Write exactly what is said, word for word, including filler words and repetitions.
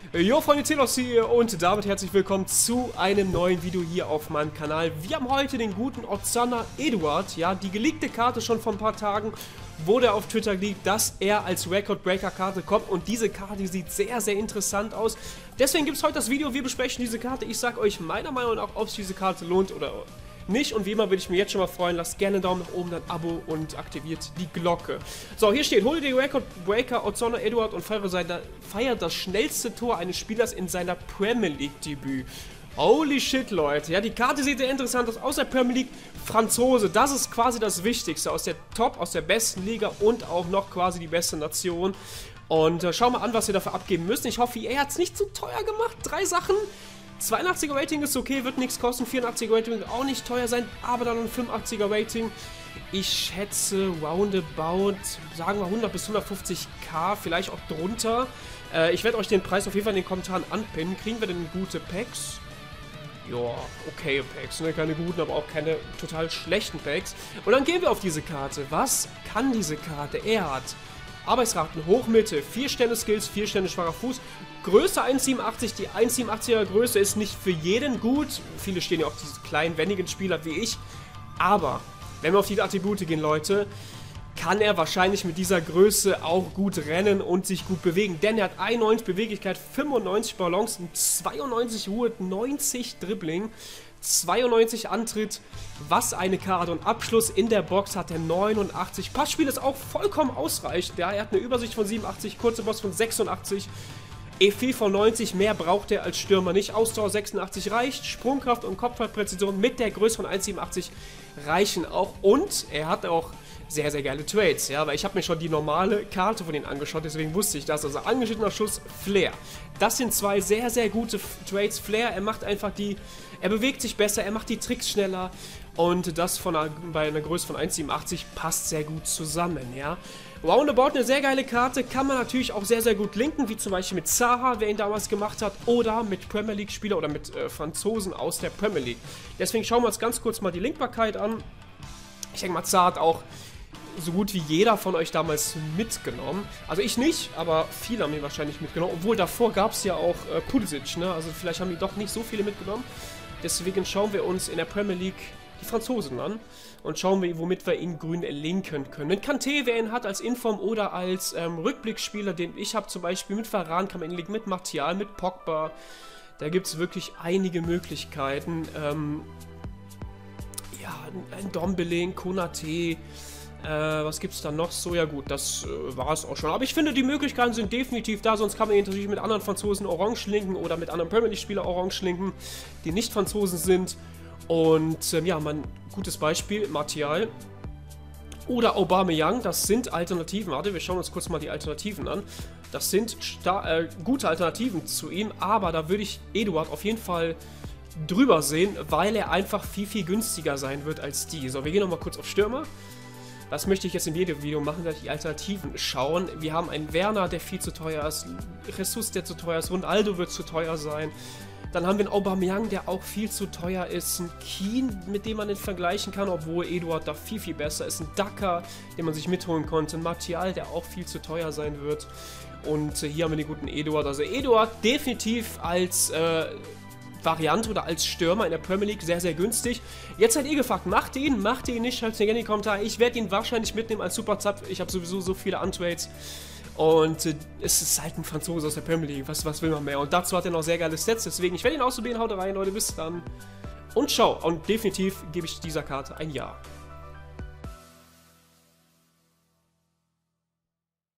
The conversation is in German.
Jo Freunde, Telos hier und damit herzlich willkommen zu einem neuen Video hier auf meinem Kanal. Wir haben heute den guten Ozonna Eduard, ja, die geleakte Karte schon vor ein paar Tagen wurde auf Twitter geleakt, dass er als Record Breaker Karte kommt und diese Karte sieht sehr, sehr interessant aus. Deswegen gibt es heute das Video, wir besprechen diese Karte. Ich sage euch meiner Meinung nach, ob es diese Karte lohnt oder nicht, und wie immer würde ich mir jetzt schon mal freuen, lasst gerne einen Daumen nach oben, dann Abo und aktiviert die Glocke. So, hier steht, hole den Record Breaker Ozonna Eduard und feiere seine, feiert das schnellste Tor eines Spielers in seiner Premier League Debüt. Holy shit, Leute. Ja, die Karte sieht sehr interessant aus. Aus der Premier League, Franzose. Das ist quasi das Wichtigste. Aus der Top, aus der besten Liga und auch noch quasi die beste Nation. Und äh, schau mal an, was wir dafür abgeben müssen. Ich hoffe, er hat es nicht zu teuer gemacht. Drei Sachen. zweiundachtziger Rating ist okay, wird nichts kosten. vierundachtziger Rating wird auch nicht teuer sein, aber dann ein fünfundachtziger Rating. Ich schätze roundabout, sagen wir hundert bis hundertfünfzig k, vielleicht auch drunter. Äh, ich werde euch den Preis auf jeden Fall in den Kommentaren anpinnen. Kriegen wir denn gute Packs? Ja, okay Packs, ne? Keine guten, aber auch keine total schlechten Packs. Und dann gehen wir auf diese Karte. Was kann diese Karte? Er hat Arbeitsraten, Hochmitte, vier Sterne Skills, vier Sterne schwacher Fuß, Größe eins Komma siebenundachtzig, die eins Komma siebenundachtziger Größe ist nicht für jeden gut. Viele stehen ja auf diese kleinen, wendigen Spieler wie ich. Aber, wenn wir auf die Attribute gehen, Leute, kann er wahrscheinlich mit dieser Größe auch gut rennen und sich gut bewegen. Denn er hat einundneunzig Beweglichkeit, fünfundneunzig Balance, zweiundneunzig Ruhe, neunzig Dribbling, zweiundneunzig Antritt, was eine Karte, und Abschluss in der Box hat er neunundachtzig. Passspiel ist auch vollkommen ausreichend. Ja, er hat eine Übersicht von siebenundachtzig, kurze Box von sechsundachtzig, E V von neunzig, mehr braucht er als Stürmer nicht. Ausdauer sechsundachtzig reicht, Sprungkraft und Kopfballpräzision mit der Größe von eins Komma siebenundachtzig reichen auch, und er hat auch sehr, sehr geile Trades, ja, weil ich habe mir schon die normale Karte von ihm angeschaut, deswegen wusste ich das. Also angeschnittener Schuss, Flair. Das sind zwei sehr, sehr gute Trades. Flair, er macht einfach die, er bewegt sich besser, er macht die Tricks schneller, und das von einer, bei einer Größe von eins Komma siebenundachtzig passt sehr gut zusammen, ja. Roundabout eine sehr geile Karte, kann man natürlich auch sehr, sehr gut linken, wie zum Beispiel mit Zaha, wer ihn damals gemacht hat, oder mit Premier League Spieler oder mit äh, Franzosen aus der Premier League. Deswegen schauen wir uns ganz kurz mal die Linkbarkeit an. Ich denke mal, Zaha hat auch so gut wie jeder von euch damals mitgenommen. Also ich nicht, aber viele haben ihn wahrscheinlich mitgenommen. Obwohl davor gab es ja auch äh, Pulisic, ne? Also vielleicht haben die doch nicht so viele mitgenommen. Deswegen schauen wir uns in der Premier League die Franzosen an und schauen wir, womit wir ihn grün linken können. Mit Kanté, wer ihn hat als Inform oder als ähm, Rückblicksspieler, den ich habe zum Beispiel, mit Varane kann man ihn linken, mit Martial, mit Pogba. Da gibt es wirklich einige Möglichkeiten. Ähm, ja, ein Dombele, ein Konaté. Äh, was gibt es da noch so? Ja gut, das äh, war es auch schon. Aber ich finde, die Möglichkeiten sind definitiv da, sonst kann man ihn natürlich mit anderen Franzosen orange linken oder mit anderen Premier League Spieler orange linken, die nicht Franzosen sind. Und ähm, ja, mein gutes Beispiel, Martial oder Aubameyang, das sind Alternativen. Warte, wir schauen uns kurz mal die Alternativen an. Das sind äh, gute Alternativen zu ihm, aber da würde ich Eduard auf jeden Fall drüber sehen, weil er einfach viel, viel günstiger sein wird als die. So, wir gehen nochmal kurz auf Stürmer. Das möchte ich jetzt in jedem Video machen, dass ich die Alternativen schauen. Wir haben einen Werner, der viel zu teuer ist, Jesus, der zu teuer ist, Ronaldo wird zu teuer sein. Dann haben wir einen Aubameyang, der auch viel zu teuer ist, ein Keane, mit dem man den vergleichen kann, obwohl Eduard da viel, viel besser ist, ein Daka, den man sich mitholen konnte, ein Martial, der auch viel zu teuer sein wird. Und äh, hier haben wir den guten Eduard. Also Eduard definitiv als äh, Variante oder als Stürmer in der Premier League sehr, sehr günstig. Jetzt seid ihr gefragt, macht ihr ihn, macht ihr ihn nicht, schreibt es mir gerne in die Kommentare. Ich werde ihn wahrscheinlich mitnehmen als Superzap. Ich habe sowieso so viele Untrades. Und äh, es ist halt ein Franzose aus der Premier League. Was, was will man mehr? Und dazu hat er noch sehr geile Stats. Deswegen, ich werde ihn ausprobieren. Haut rein, Leute. Bis dann. Und ciao. Und definitiv gebe ich dieser Karte ein Ja.